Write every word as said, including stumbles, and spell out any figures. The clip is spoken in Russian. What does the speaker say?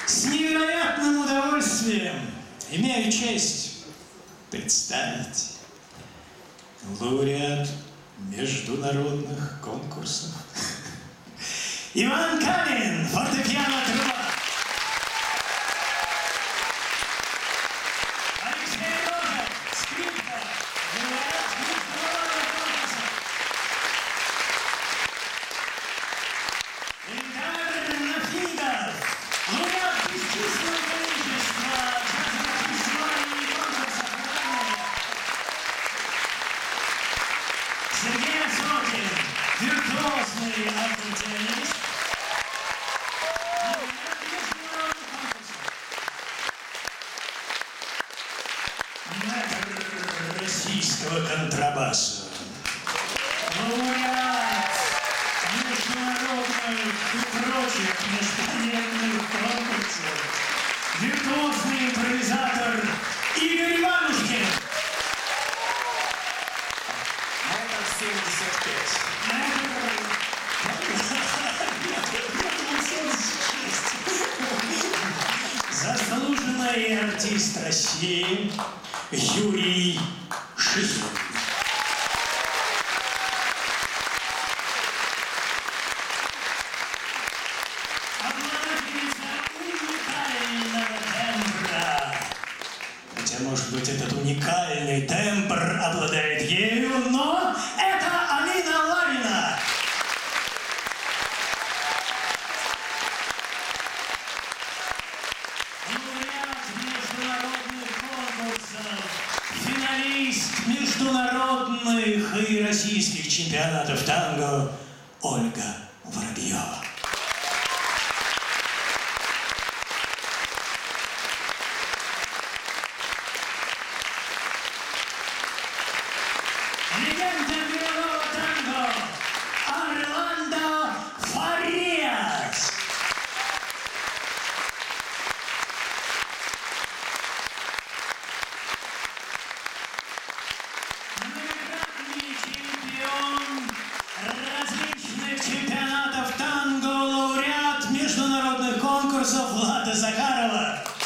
С невероятным удовольствием имею честь представить лауреат международных конкурсов Иван Калин, фортепиано, труба. Алексей Рожек, скрипка, лауреат международных конкурсов. Ильдар Нафидов, лауреат бесчисленного количества джазовых фестивалей и конкурсов. Сергей Осокин, виртуозный аккордеонист. Мэтр российского контрабаса. Лауреат международных и прочих межпланетных конкурсов. Виртуозный импровизатор Игорь Иванушкин. Метр семьдесят пять. Заслуженный артист России Юрий Шихин. Обладательница уникального тембра. Хотя, может быть, этот уникальный тембр обладает ею, но это Алина Ларина. Лауреат международных конкурсов, финалист международных и российских чемпионатов танго Ольга Воробьева. Легенда мирового танго Орландо Фариас. Многократный чемпион различных чемпионатов танго, лауреат международных конкурсов Влада Захарова.